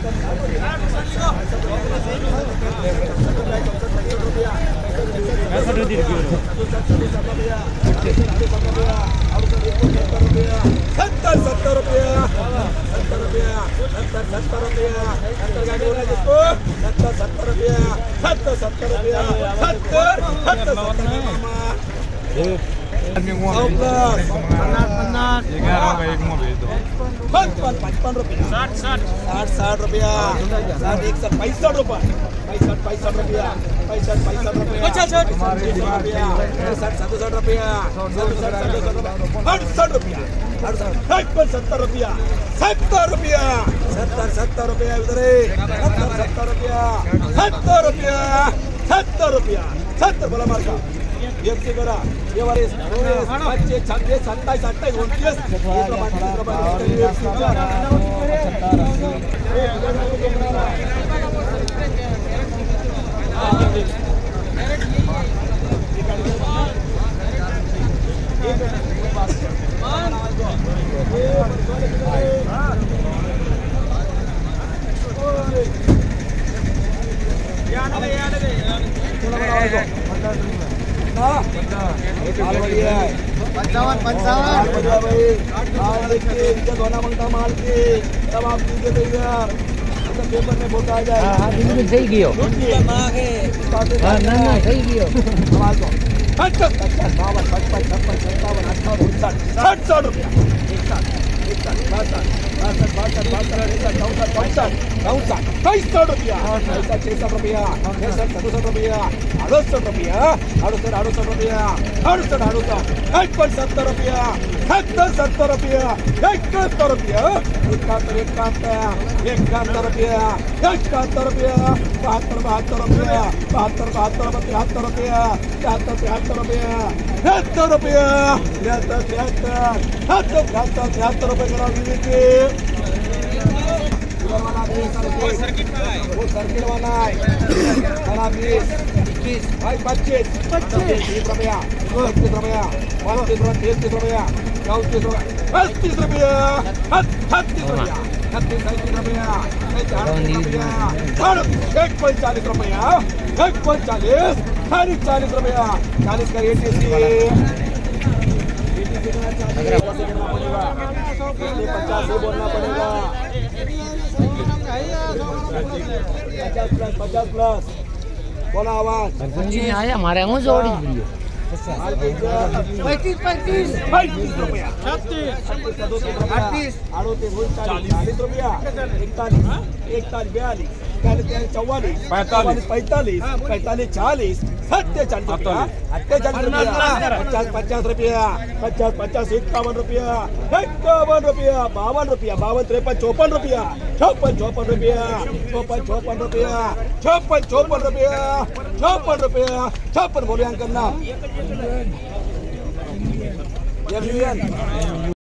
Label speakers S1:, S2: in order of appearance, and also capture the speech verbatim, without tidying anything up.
S1: सत्तर सत्तर रुपया सत्तर रुपया सत्तर सत्तर रुपया सत्तर का बोला जिसको सत्तर सत्तर रुपया सत्तर सत्तर रुपया सत्तर सत्तर सत्तर पचपन पचपन रुपया साठ साठ साठ साठ रुपया साठ इकसठ पैंसठ रुपया पैंसठ पैंसठ रुपया पैंसठ पैंसठ रुपया पचास रुपया पैंसठ सतसठ रुपया सतसठ अड़सठ रुपया अड़सठ सत्तर रुपया सत्तर रुपया सत्तर सत्तर रुपया इधर सत्तर सत्तर रुपया सत्तर रुपया सत्तर रुपया सत्तर बोला मार का एफसी करा ये वाले पच्चीस छब्बीस सत्ताईस अट्ठाईस उनतीस पंचावन पंचावन धोना मांगता माल की तब आप दीजिए भैया पेपर में फोटो आ जाए बिल्कुल सही कियो सही कियो पचपन बावन पचपन छप्पन सत्तावन अट्ठावन उनसठ साठ साठ रुपया इकसठ इकसठ बासठ बासठ बासठ बासठ इकसठ चौसठ चौसठ चौसठ पैंसठ रुपया पैंसठ छसठ रुपया छसठ सतसठ रुपया अड़सठ रुपया अड़सठ अड़सठ रुपया अड़सठ अड़सठ इक्यावन सत्तर रुपया सत्तर सत्तर रुपया इकहत्तर रुपया इकहत्तर इकहत्तर इकहत्तर रुपया इकहत्तर रुपया बहत्तर बहत्तर रुपया बहत्तर बहत्तर तिहत्तर रुपया तिहत्तर तिहत्तर रुपया तिहत्तर रुपया तिहत्तर तिहत्तर तिहत्तर तिहत्तर तिहत्तर रुपये करा दीजिए वो सर्किट वाला है बीस इक्कीस भाई पच्चीस पच्चीस तीस रुपया पच्चीस रुपया पच्चीस रुपया तीस रुपया चौतीस रुपया पच्चीस रुपया छत्तीस रुपया छत्तीस सैंतीस रुपया एक पैंतालीस रुपया एक पैंतालीस साढ़े चालीस रुपया चालीस का रेट पचास ही बोलना पड़ेगा पचास प्लस पचास प्लस बोला आवाज
S2: आया हमारे मुँह जोड़ी
S1: पैंतीस पैंतीस पैंतीस रुपया छत्तीस अड़तीस अड़तीस चालीस रुपया इकतालीस इकतालीस बयालीस इकतालीस चौवालीस पैंतालीस पैंतालीस पैंतालीस चालीस सत्तेचालीस रुपया अट्ठाचालीस रुपया पचास पचास रुपया पचास पचास इक्यावन रुपया इक्यावन रुपया बावन रुपया बावन तिरपन चौपन रुपया चौपन चौपन रुपया चौपन चौपन रुपया चौपन चौपन रुपया चौपन रुपया चौपन बोले अंकल ना